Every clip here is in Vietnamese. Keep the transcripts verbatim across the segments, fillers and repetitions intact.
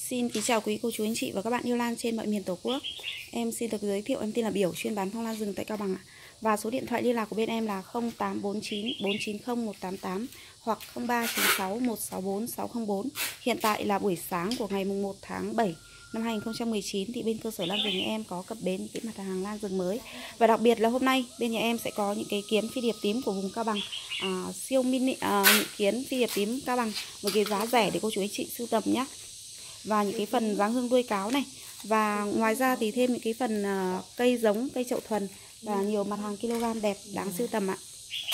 Xin kính chào quý cô chú anh chị và các bạn yêu lan trên mọi miền Tổ quốc. Em xin được giới thiệu, em tên là Biểu, chuyên bán phong lan rừng tại Cao Bằng ạ. Và số điện thoại liên lạc của bên em là không tám bốn chín bốn chín không một tám tám hoặc không ba chín sáu một sáu bốn sáu không bốn. Hiện tại là buổi sáng của ngày mùng một tháng bảy năm hai nghìn không trăm mười chín thì bên cơ sở lan rừng nhà em có cập bến cái mặt hàng lan rừng mới. Và đặc biệt là hôm nay bên nhà em sẽ có những cái kiến phi điệp tím của vùng Cao Bằng, à, siêu mini à, những kiến phi điệp tím Cao Bằng với cái giá rẻ để cô chú anh chị sưu tầm nhé. Và những cái phần dáng hương đuôi cáo này. Và ngoài ra thì thêm những cái phần uh, cây giống, cây chậu thuần và nhiều mặt hàng kg đẹp đáng sưu tầm ạ.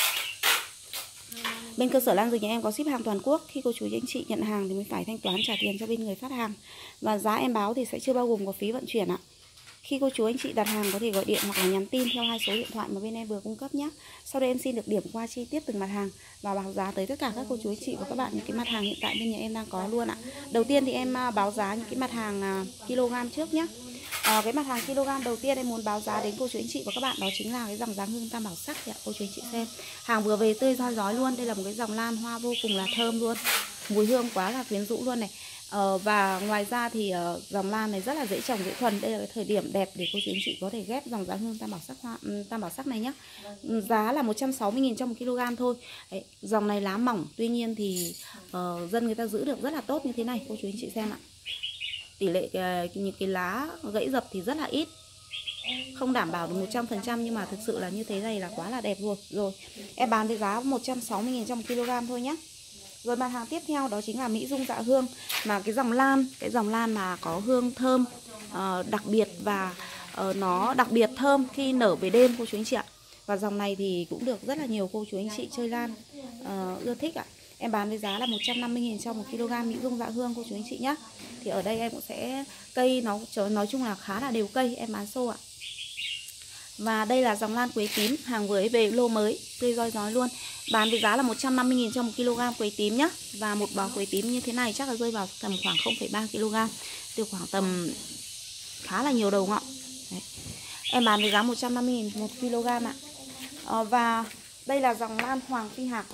Bên cơ sở lan rừng nhà em có ship hàng toàn quốc. Khi cô chú anh chị nhận hàng thì mới phải thanh toán trả tiền cho bên người phát hàng. Và giá em báo thì sẽ chưa bao gồm có phí vận chuyển ạ. Khi cô chú anh chị đặt hàng có thể gọi điện hoặc là nhắn tin theo hai số điện thoại mà bên em vừa cung cấp nhé. Sau đây em xin được điểm qua chi tiết từng mặt hàng và báo giá tới tất cả các cô chú anh chị và các bạn những cái mặt hàng hiện tại bên nhà em đang có luôn ạ. Đầu tiên thì em báo giá những cái mặt hàng kg trước nhé. À, cái mặt hàng kg đầu tiên em muốn báo giá đến cô chú anh chị và các bạn đó chính là cái dòng dáng hương tam bảo sắc. Ạ. Cô chú anh chị xem, hàng vừa về tươi roi rói luôn. Đây là một cái dòng lan hoa vô cùng là thơm luôn, mùi hương quá là quyến rũ luôn này. Ờ, và ngoài ra thì uh, dòng lan này rất là dễ trồng, dễ thuần. Đây là cái thời điểm đẹp để cô chú anh chị có thể ghép dòng dáng hương tam bảo sắc hoa, um, tam bảo sắc này nhé. Giá là một trăm sáu mươi nghìn cho một kg thôi. Đấy, dòng này lá mỏng, tuy nhiên thì uh, dân người ta giữ được rất là tốt như thế này. Cô chú anh chị xem ạ. Tỷ lệ uh, những cái lá gãy dập thì rất là ít, không đảm bảo được một trăm phần trăm, nhưng mà thực sự là như thế này là quá là đẹp rồi. Rồi em bán với giá một trăm sáu mươi nghìn cho một kg thôi nhé. Rồi mặt hàng tiếp theo đó chính là Mỹ Dung Dạ Hương, mà cái dòng lan, cái dòng lan mà có hương thơm uh, đặc biệt và uh, nó đặc biệt thơm khi nở về đêm cô chú anh chị ạ. Và dòng này thì cũng được rất là nhiều cô chú anh chị chơi lan uh, ưa thích ạ. Em bán với giá là một trăm năm mươi nghìn cho một kg Mỹ Dung Dạ Hương cô chú anh chị nhé. Thì ở đây em cũng sẽ cây nó nói chung là khá là đều cây, em bán xô ạ. Và đây là dòng lan quế tím, hàng vừa về lô mới, tươi roi rói luôn. Bán với giá là một trăm năm mươi nghìn cho một kg quế tím nhá. Và một bó quế tím như thế này chắc là rơi vào tầm khoảng không phẩy ba ki lô gam, từ khoảng tầm khá là nhiều đầu ngọn. Đấy. Em bán với giá một trăm năm mươi nghìn một kg ạ. À, và đây là dòng lan Hoàng Phi Hạc.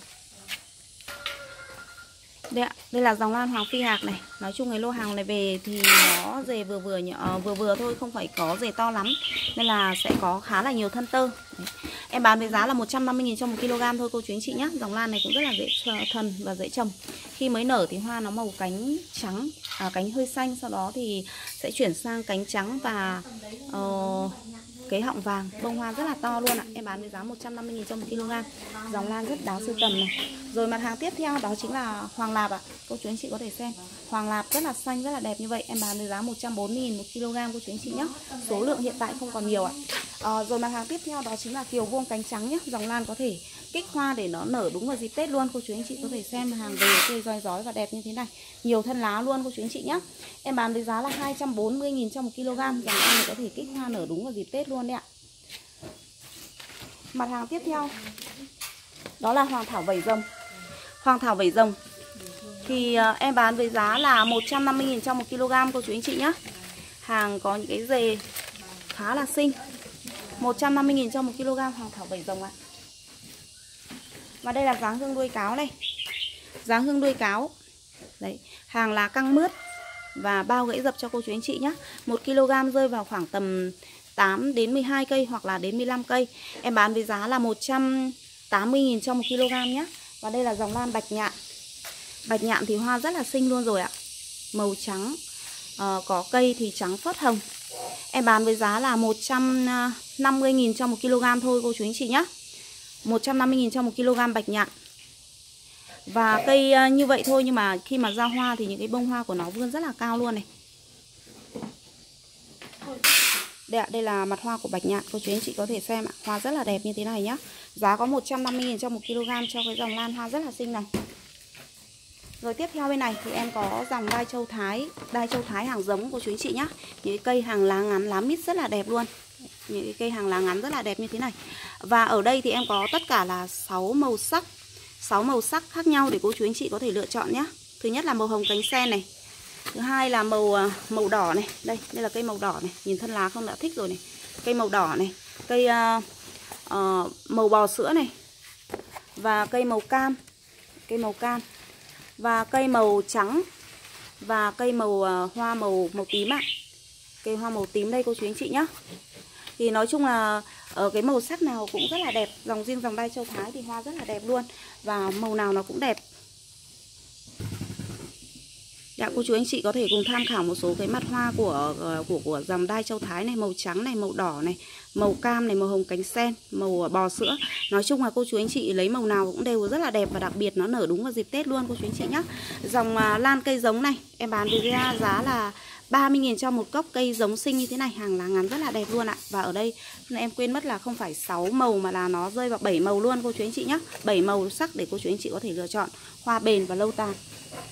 Đây ạ, đây là dòng lan Hoàng Phi Hạc này. Nói chung cái lô hàng này về thì nó dề vừa vừa nhỏ, vừa vừa thôi, không phải có dề to lắm, nên là sẽ có khá là nhiều thân tơ. Đấy. Em bán với giá là một trăm năm mươi nghìn cho một kg thôi cô chú anh chị nhé. Dòng lan này cũng rất là dễ thuần và dễ trồng. Khi mới nở thì hoa nó màu cánh trắng, à, cánh hơi xanh, sau đó thì sẽ chuyển sang cánh trắng và uh, cái họng vàng, bông hoa rất là to luôn ạ. Em bán với giá một trăm năm mươi nghìn cho một kg. Dòng lan rất đáng sưu tầm này. Rồi mặt hàng tiếp theo đó chính là Hoàng Lạp ạ. Cô chú anh chị có thể xem. Hoàng Lạp rất là xanh, rất là đẹp như vậy. Em bán với giá một trăm bốn mươi nghìn một kg cô chú anh chị nhé. Số lượng hiện tại không còn nhiều ạ. À, rồi mặt hàng tiếp theo đó chính là Kiều Vuông cánh trắng nhé. Dòng lan có thể kích hoa để nó nở đúng vào dịp Tết luôn. Cô chú anh chị có thể xem hàng về tươi roi rói và đẹp như thế này. Nhiều thân lá luôn cô chú anh chị nhé. Em bán với giá là hai trăm bốn mươi nghìn cho một kg. Dòng lan này có thể kích hoa nở đúng vào dịp Tết luôn đấy ạ. Mặt hàng tiếp theo đó là Hoàng Thảo Vảy Rồng. Hoàng Thảo Vảy Rồng thì uh, em bán với giá là một trăm năm mươi nghìn cho một kg cô chú anh chị nhé. Hàng có những cái rề khá là xinh. một trăm năm mươi nghìn cho một kg Hoàng Thảo Vảy Rồng ạ. Và đây là dáng hương đuôi cáo này. Dáng hương đuôi cáo. Đấy, hàng lá căng mướt và bao gãy dập cho cô chú anh chị nhé. một kg rơi vào khoảng tầm tám đến mười hai cây hoặc là đến mười lăm cây. Em bán với giá là một trăm tám mươi nghìn cho một kg nhé. Và đây là dòng lan Bạch Nhạn. Bạch Nhạn thì hoa rất là xinh luôn rồi ạ. Màu trắng, à, có cây thì trắng phớt hồng. Em bán với giá là một trăm năm mươi nghìn cho một kg thôi cô chú anh chị nhé. một trăm năm mươi nghìn cho một kg Bạch Nhạn. Và cây uh, như vậy thôi, nhưng mà khi mà ra hoa thì những cái bông hoa của nó vươn rất là cao luôn này. Đây ạ, đây là mặt hoa của Bạch Nhạn, cô chú anh chị có thể xem ạ. Hoa rất là đẹp như thế này nhá. Giá có một trăm năm mươi nghìn cho một kg cho cái dòng lan hoa rất là xinh này. Rồi tiếp theo bên này thì em có dòng đai châu Thái. Đai châu Thái hàng giống cô chú anh chị nhá. Những cái cây hàng lá ngắn, lá mít rất là đẹp luôn. Những cái cây hàng lá ngắn rất là đẹp như thế này. Và ở đây thì em có tất cả là sáu màu sắc, sáu màu sắc khác nhau để cô chú anh chị có thể lựa chọn nhé. Thứ nhất là màu hồng cánh sen này. Thứ hai là màu màu đỏ này. Đây, đây là cây màu đỏ này. Nhìn thân lá không đã thích rồi này. Cây màu đỏ này. Cây uh, uh, màu bò sữa này. Và cây màu cam. Cây màu cam. Và cây màu trắng. và cây màu uh, hoa màu màu tím ạ. Cây hoa màu tím đây cô chú anh chị nhá. Thì nói chung là ở cái màu sắc nào cũng rất là đẹp. Dòng riêng dòng đai Châu Thái thì hoa rất là đẹp luôn. Và màu nào nó cũng đẹp. Dạ, cô chú anh chị có thể cùng tham khảo một số cái mặt hoa của của của dòng đai Châu Thái này, màu trắng này, màu đỏ này, màu cam này, màu hồng cánh sen, màu bò sữa. Nói chung là cô chú anh chị lấy màu nào cũng đều rất là đẹp, và đặc biệt nó nở đúng vào dịp Tết luôn cô chú anh chị nhé. Dòng lan cây giống này em bán với giá là ba mươi nghìn cho một cốc cây giống sinh như thế này, hàng lá ngắn rất là đẹp luôn ạ. Và ở đây em quên mất là không phải sáu màu mà là nó rơi vào bảy màu luôn cô chú anh chị nhé. bảy màu sắc để cô chú anh chị có thể lựa chọn, hoa bền và lâu tàn.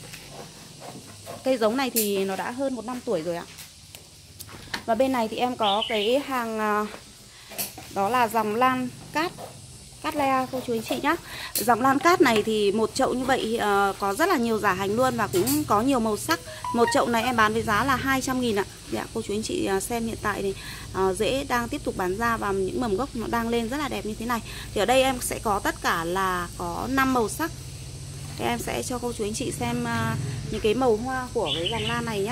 Cây giống này thì nó đã hơn một năm tuổi rồi ạ. Và bên này thì em có cái hàng đó là dòng lan cát cát le cô chú anh chị nhé. Dòng lan cát này thì một chậu như vậy uh, có rất là nhiều giả hành luôn và cũng có nhiều màu sắc. Một chậu này em bán với giá là hai trăm nghìn ạ. Dạ, cô chú anh chị xem hiện tại thì uh, rễ đang tiếp tục bán ra và những mầm gốc nó đang lên rất là đẹp như thế này. Thì ở đây em sẽ có tất cả là có năm màu sắc. Thì em sẽ cho cô chú anh chị xem uh, những cái màu hoa của cái dòng lan này nhé.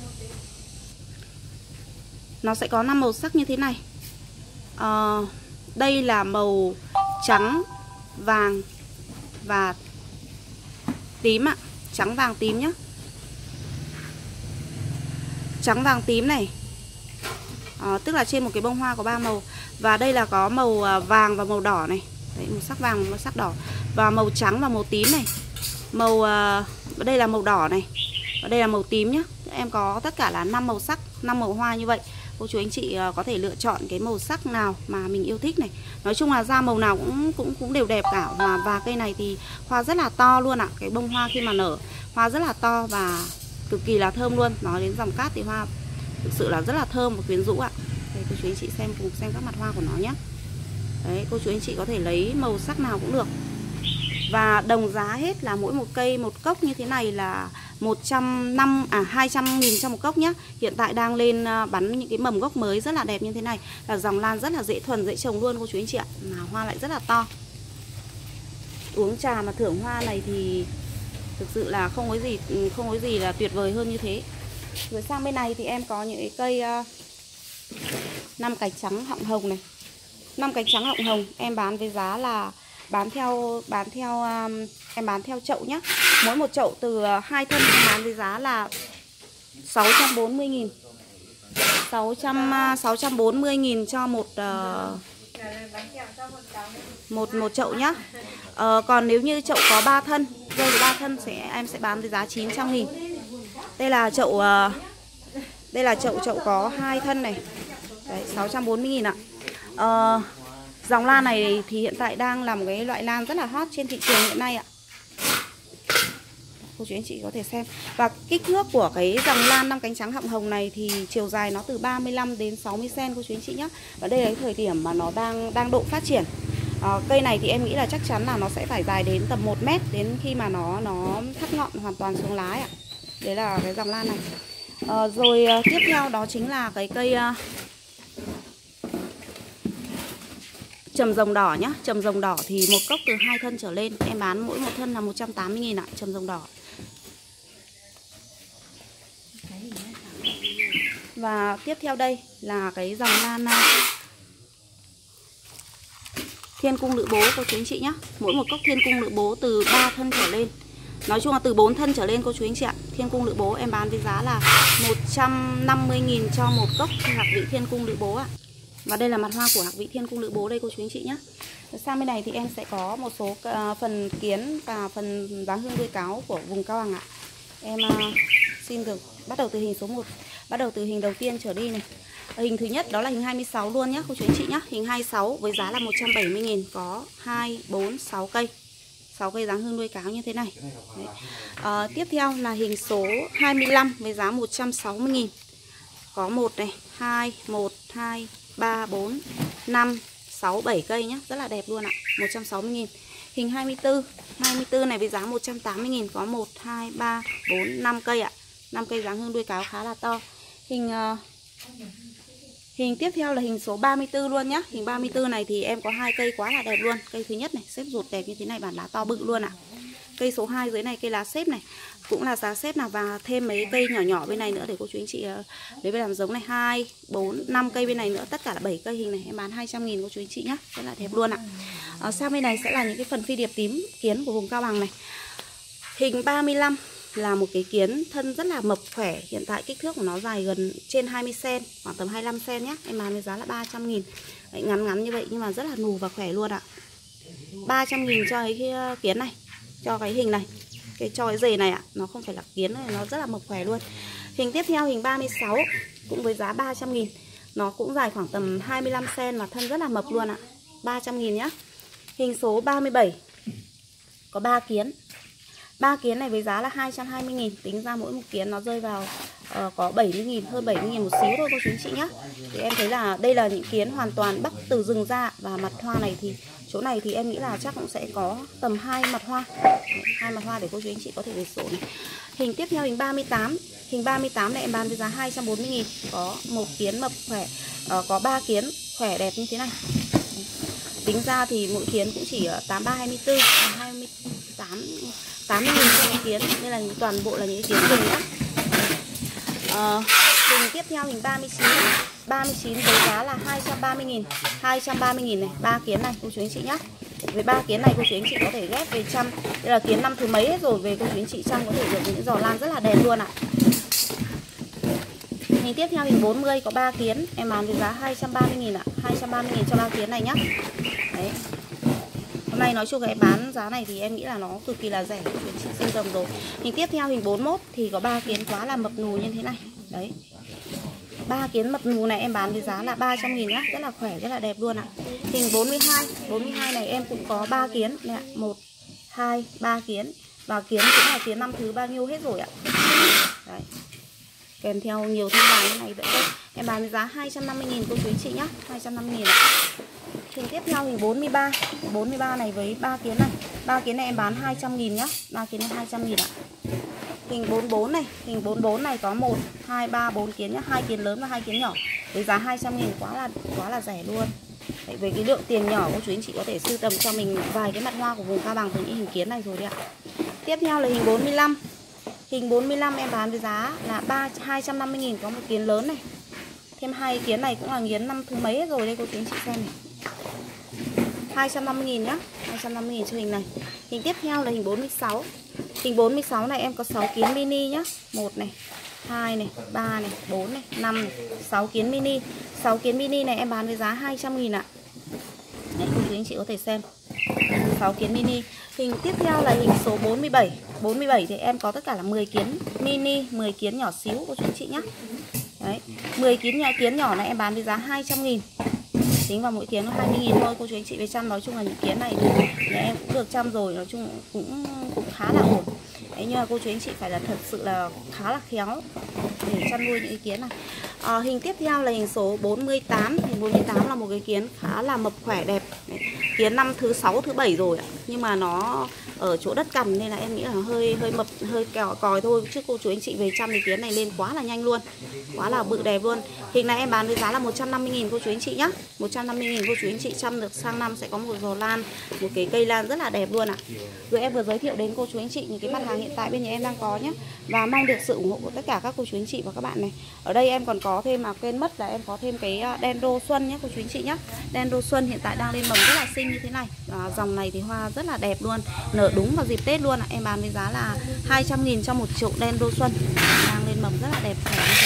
Nó sẽ có năm màu sắc như thế này. uh, Đây là màu trắng, vàng và tím ạ. Trắng, vàng, tím nhé. Trắng, vàng, tím này, à, tức là trên một cái bông hoa có ba màu. Và đây là có màu vàng và màu đỏ này. Đấy, một sắc vàng và một sắc đỏ. Và màu trắng và màu tím này. Màu uh, đây là màu đỏ này. Và đây là màu tím nhé. Em có tất cả là năm màu sắc, năm màu hoa như vậy. Cô chú anh chị có thể lựa chọn cái màu sắc nào mà mình yêu thích này. Nói chung là ra màu nào cũng cũng cũng đều đẹp cả. Và, và cây này thì hoa rất là to luôn ạ. Cái bông hoa khi mà nở hoa rất là to và cực kỳ là thơm luôn. Nói đến dòng cát thì hoa thực sự là rất là thơm và quyến rũ ạ. Đây, cô chú anh chị xem cùng xem các mặt hoa của nó nhé. Đấy, cô chú anh chị có thể lấy màu sắc nào cũng được. Và đồng giá hết là mỗi một cây một cốc như thế này là một trăm năm à hai trăm nghìn cho một cốc nhé. Hiện tại đang lên bắn những cái mầm gốc mới rất là đẹp như thế này. Là dòng lan rất là dễ thuần, dễ trồng luôn cô chú anh chị ạ. Mà hoa lại rất là to. Uống trà mà thưởng hoa này thì thực sự là không có gì không có gì là tuyệt vời hơn như thế. Rồi sang bên này thì em có những cái cây uh, năm cánh trắng họng hồng này. Năm cánh trắng họng hồng em bán với giá là bán theo bán theo um, em bán theo chậu nhé. Mỗi một chậu từ uh, hai thân em bán với giá là sáu trăm bốn mươi nghìn. sáu trăm bốn mươi nghìn cho một uh, một một chậu nhá. Uh, còn nếu như chậu có ba thân, rơi với ba thân sẽ em sẽ bán với giá chín trăm nghìn. Đây là chậu uh, đây là chậu chậu có hai thân này. Đấy, sáu trăm bốn mươi nghìn ạ. Uh, Dòng lan này thì hiện tại đang là một cái loại lan rất là hot trên thị trường hiện nay ạ. Cô chú anh chị có thể xem. Và kích thước của cái dòng lan năm cánh trắng họng hồng này thì chiều dài nó từ ba mươi lăm đến sáu mươi xăng-ti-mét cô chú anh chị nhé. Và đây là cái thời điểm mà nó đang đang độ phát triển. À, cây này thì em nghĩ là chắc chắn là nó sẽ phải dài đến tầm một mét đến khi mà nó nó thắt ngọn hoàn toàn xuống lá ạ. Đấy là cái dòng lan này. À, rồi tiếp theo đó chính là cái cây uh, trầm rồng đỏ nhá. Trầm rồng đỏ thì một cốc từ hai thân trở lên em bán mỗi một thân là một trăm tám mươi nghìn ạ. Trầm rồng đỏ. Và tiếp theo đây là cái dòng lan thiên cung lự bố cô chú anh chị nhá. Mỗi một cốc thiên cung lự bố từ ba thân trở lên. Nói chung là từ bốn thân trở lên cô chú anh chị ạ. Thiên cung lự bố em bán với giá là một trăm năm mươi nghìn cho một cốc hạc vị thiên cung lự bố ạ. Và đây là mặt hoa của hạc vị thiên cung lự bố đây cô chú anh chị nhé. Sang bên này thì em sẽ có một số uh, phần kiến và phần dáng hương đuôi cáo của vùng Cao Bằng ạ. Em uh, xin được bắt đầu từ hình số một. Bắt đầu từ hình đầu tiên trở đi này. Hình thứ nhất đó là hình hai mươi sáu luôn nhé cô chú anh chị nhé. Hình hai mươi sáu với giá là một trăm bảy mươi nghìn. Có hai, bốn, sáu cây. sáu cây dáng hương đuôi cáo như thế này. À, tiếp theo là hình số hai mươi lăm với giá một trăm sáu mươi nghìn. Có một này, hai, một, hai, ba, bốn, năm, sáu, bảy cây nhé. Rất là đẹp luôn ạ. một trăm sáu mươi nghìn. Hình hai mươi tư. hai mươi tư này với giá một trăm tám mươi nghìn. Có một, hai, ba, bốn, năm cây ạ. năm cây dáng hương đuôi cáo khá là to. Hình uh, Hình tiếp theo là hình số ba mươi tư luôn nhá. Hình ba mươi tư này thì em có hai cây quá là đẹp luôn. Cây thứ nhất này, xếp ruột đẹp như thế này, bản lá to bự luôn ạ. Cây số hai dưới này cây lá xếp này. cũng là giá xếp nào, và thêm mấy cây nhỏ nhỏ bên này nữa để cô chú anh chị lấy về làm giống này, hai, bốn, năm cây bên này nữa, tất cả là bảy cây hình này em bán hai trăm nghìn cô chú anh chị nhá, rất là đẹp luôn ạ. À, sang bên này sẽ là những cái phần phi điệp tím kiến của vùng Cao Bằng này. Hình ba mươi lăm là một cái kiến thân rất là mập khỏe, hiện tại kích thước của nó dài gần trên hai mươi xăng ti mét, khoảng tầm hai mươi lăm xăng ti mét nhé. Em bán với giá là ba trăm nghìn. Đấy, ngắn ngắn như vậy nhưng mà rất là nù và khỏe luôn ạ. ba trăm nghìn cho cái kiến này, cho cái hình này, cái cho cái dề này ạ, nó không phải là kiến này, nó rất là mập khỏe luôn. Hình tiếp theo hình ba mươi sáu cũng với giá ba trăm nghìn. Nó cũng dài khoảng tầm hai mươi lăm xăng ti mét và thân rất là mập luôn ạ. ba trăm nghìn nhá. Hình số ba mươi bảy có ba kiến. ba kiến này với giá là hai trăm hai mươi nghìn. Tính ra mỗi một kiến nó rơi vào uh, có bảy mươi nghìn, hơn bảy mươi nghìn một xíu thôi cô chú anh chị nhé. Thì em thấy là đây là những kiến hoàn toàn bắt từ rừng ra. Và mặt hoa này thì chỗ này thì em nghĩ là chắc cũng sẽ có tầm hai mặt hoa. Hai mặt hoa để cô chú anh chị có thể về sổ này. Hình tiếp theo hình ba mươi tám. Hình ba mươi tám này em bán với giá hai trăm bốn mươi nghìn. Có một kiến mập khỏe, uh, có ba kiến khỏe đẹp như thế này. Tính ra thì mỗi kiến cũng chỉ tám ba hai mươi tư, hai mươi tám, tám mươi nghìn cho một kiến. Đây là toàn bộ là những kiến rừng nhé. Ờ, hình tiếp theo hình ba mươi chín. ba mươi chín với giá là hai trăm ba mươi nghìn. hai trăm ba mươi nghìn này, ba kiến này cô chú anh chị nhé. Với ba kiến này cô chú anh chị có thể ghép về chăm. Đây là kiến năm thứ mấy hết rồi, về cô chú anh chị chăm có thể được những giò lan rất là đẹp luôn ạ. Hình tiếp theo hình bốn mươi có ba kiến, em bán với giá hai trăm ba mươi nghìn ạ. hai trăm ba mươi nghìn cho ba kiến này nhá. Đấy. Hôm nay nói chung là em bán giá này thì em nghĩ là nó cực kỳ là rẻ, chị sinh tầm rồi. Hình tiếp theo hình bốn mươi mốt thì có ba kiến quá là mập nù như thế này. Đấy. ba kiến mập nù này em bán với giá là ba trăm nghìn nhá, rất là khỏe, rất là đẹp luôn ạ. Hình bốn mươi hai, bốn mươi hai này em cũng có ba kiến nè, một, hai, ba kiến. Và kiến cũng là kiến năm thứ bao nhiêu hết rồi ạ. Đấy. Kèm theo nhiều thêm vàng như này vậy thôi. Em bán với giá hai trăm năm mươi nghìn cô chú anh chị nhá, hai trăm năm mươi nghìn ạ. Hình tiếp theo hình bốn mươi ba. bốn mươi ba này với ba kiến này. ba kiến này em bán hai trăm nghìn nhá. ba kiến này hai trăm nghìn ạ. Hình bốn mươi bốn này, hình bốn mươi bốn này có một, hai, ba, bốn kiến nhá, hai kiến lớn và hai kiến nhỏ. Với giá hai trăm nghìn quá là quá là rẻ luôn. Đấy, với cái lượng tiền nhỏ cô chú anh chị có thể sưu tầm cho mình vài cái mặt hoa của vùng Cao Bằng với những hình kiến này rồi đấy ạ. Tiếp theo là hình bốn mươi lăm. Hình bốn mươi lăm em bán với giá là hai trăm năm mươi nghìn, có một kiến lớn này. Thêm hai kiến này cũng là kiến năm thứ mấy rồi đây cô chú anh chị xem này. hai trăm năm mươi nghìn nhá, hai trăm năm mươi nghìn cho hình này. Hình tiếp theo là hình bốn mươi sáu. Hình bốn mươi sáu này em có sáu kiến mini nhá. một này, hai này, ba này, bốn này, năm này, sáu kiến mini. sáu kiến mini này em bán với giá hai trăm nghìn ạ. Đấy, cô chú anh chị có thể xem. sáu kiến mini. Hình tiếp theo là hình số bốn mươi bảy. bốn mươi bảy thì em có tất cả là mười kiến mini, mười kiến nhỏ xíu cô chú anh chị nhá. Đấy, mười kiến nhỏ, kiến nhỏ này em bán với giá hai trăm nghìn. Tính vào mỗi kiến nó hai mươi nghìn thôi cô chú anh chị về chăm. Nói chung là những kiến này thì nhà em cũng được chăm rồi, nói chung cũng cũng khá là ổn. Đấy, nhưng mà cô chú anh chị phải là thật sự là khá là khéo để chăn nuôi những ý kiến này. À, hình tiếp theo là hình số bốn mươi tám. Hình bốn mươi tám là một cái kiến khá là mập khỏe đẹp. Đấy, kiến năm thứ sáu, thứ bảy rồi ạ. Nhưng mà nó ở chỗ đất cằn nên là em nghĩ là hơi hơi mập, hơi kẹo còi thôi. Chứ cô chú anh chị về chăm thì kiến này lên quá là nhanh luôn, quá là bự đẹp luôn. Hình này em bán với giá là một trăm năm mươi nghìn cô chú anh chị nhá. một trăm năm mươi nghìn cô chú anh chị chăm được sang năm sẽ có một giò lan, một cái cây lan rất là đẹp luôn ạ. Rồi em vừa giới thiệu đến cô chú anh chị những cái mặt hàng hiện tại bên nhà em đang có nhé. Và mong được sự ủng hộ của tất cả các cô chú anh chị và các bạn này. Ở đây em còn có thêm, mà quên mất là em có thêm cái Dendro Xuân nhé cô chú anh chị nhé. Dendro Xuân hiện tại đang lên mầm rất là xinh như thế này. À, dòng này thì hoa rất là đẹp luôn, nở đúng vào dịp Tết luôn ạ. Em bán với giá là hai trăm nghìn cho một chậu Dendro Xuân đang lên mầm rất là đẹp.